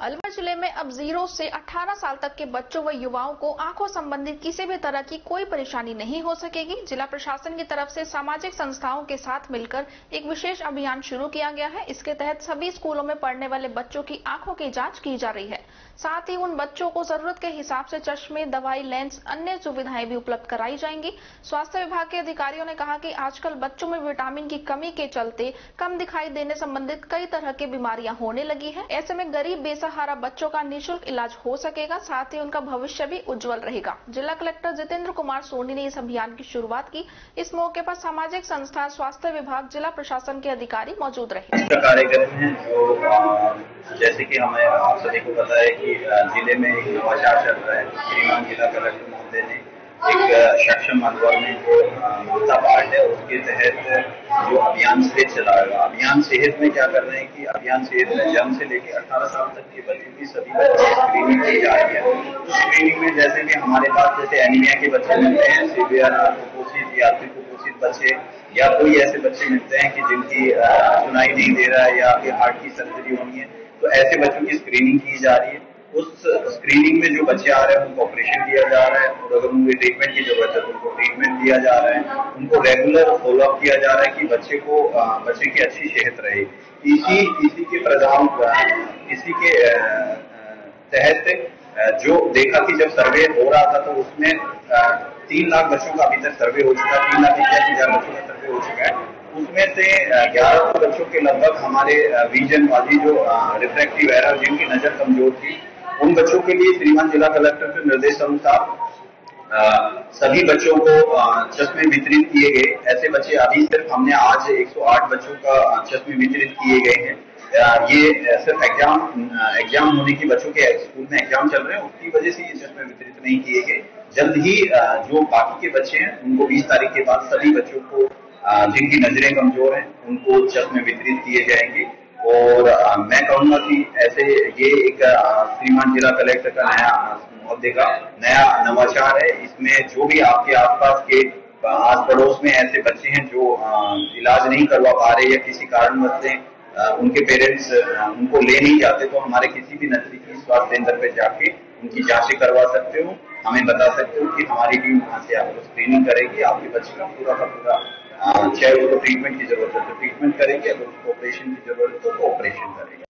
अलवर जिले में अब 0 से 18 साल तक के बच्चों व युवाओं को आंखों संबंधित किसी भी तरह की कोई परेशानी नहीं हो सकेगी। जिला प्रशासन की तरफ से सामाजिक संस्थाओं के साथ मिलकर एक विशेष अभियान शुरू किया गया है। इसके तहत सभी स्कूलों में पढ़ने वाले बच्चों की आंखों की जांच की जा रही है। साथ ही उन बच्चों को जरूरत के हिसाब से चश्मे, दवाई, लेंस, अन्य सुविधाएं भी उपलब्ध कराई जाएंगी। स्वास्थ्य विभाग के अधिकारियों ने कहा कि आजकल बच्चों में विटामिन की कमी के चलते कम दिखाई देने संबंधित कई तरह की बीमारियां होने लगी है। ऐसे में गरीब बेसहारा बच्चों का निःशुल्क इलाज हो सकेगा, साथ ही उनका भविष्य भी उज्जवल रहेगा। जिला कलेक्टर जितेंद्र कुमार सोनी ने इस अभियान की शुरुआत की। इस मौके पर सामाजिक संस्था, स्वास्थ्य विभाग, जिला प्रशासन के अधिकारी मौजूद रहे। कार्यक्रम है जो जैसे कि हमें आप सभी को पता है कि जिले में एक नवाचार चल रहा है। श्रीमान जिला कलेक्टर महोदय ने एक सक्षम एनवायरमेंट ममता पार्ट है, उसके तहत जो अभियान सेहत चलाएगा। अभियान सेहत में क्या कर रहे हैं कि अभियान सेहत में जन्म से लेकर 18 साल तक के बच्चों की सभी बच्चों की स्क्रीनिंग की जा रही है। स्क्रीनिंग में जैसे कि हमारे पास जैसे एनीमिया के बच्चे मिलते हैं, सीवियर कुपोषित या अति कुपोषित बच्चे, या कोई ऐसे बच्चे मिलते हैं कि जिनकी सुनाई नहीं दे रहा है या फिर हार्ट की सर्जरी होनी है, तो ऐसे बच्चों की स्क्रीनिंग की जा रही है। उस स्क्रीनिंग में जो बच्चे आ रहे हैं उनको ऑपरेशन दिया जा रहा है, और अगर उनको ट्रीटमेंट की जरूरत है तो उनको ट्रीटमेंट दिया जा रहा है। उनको रेगुलर फॉलोअप किया जा रहा है कि बच्चे की अच्छी सेहत रहे। इसी के प्रधान इसी के तहत जो देखा कि जब सर्वे हो रहा था तो उसमें 3 लाख बच्चों का अभी तक सर्वे हो चुका है, 3,81,000 बच्चों का सर्वे हो चुका है। उसमें से 11 बच्चों के लगभग हमारे विजन वाली जो रिफ्रैक्टिव एरर, जिनकी नजर कमजोर थी, उन बच्चों के लिए श्रीमान जिला कलेक्टर के निर्देश अनुसार सभी बच्चों को चश्मे वितरित किए गए। ऐसे बच्चे अभी सिर्फ हमने आज 108 बच्चों का चश्मे वितरित किए गए हैं। ये सिर्फ एग्जाम होने की बच्चों के स्कूल में एग्जाम चल रहे हैं, उसकी वजह से ये चश्मे वितरित नहीं किए गए। जल्द ही जो बाकी के बच्चे हैं उनको 20 तारीख के बाद सभी बच्चों को जिनकी नजरें कमजोर हैं उनको चश्मे वितरित किए जाएंगे। और मैं कहूंगा कि ऐसे ये एक श्रीमान जिला कलेक्टर का महोदय का नया नवाचार है। इसमें जो भी आपके आसपास के आस पड़ोस में ऐसे बच्चे हैं जो इलाज नहीं करवा पा रहे या किसी कारणवश से उनके पेरेंट्स उनको ले नहीं जाते, तो हमारे किसी भी नजदीकी स्वास्थ्य केंद्र पे जाके उनकी जांचें करवा सकते हो, हमें बता सकते हो कि हमारी टीम वहां से आपको स्क्रीनिंग करेगी। आपके बच्चे का पूरा चाहे उसको ट्रीटमेंट की जरूरत है तो ट्रीटमेंट करेगी, अगर उसको ऑपरेशन की जरूरत है तो ऑपरेशन करेगी।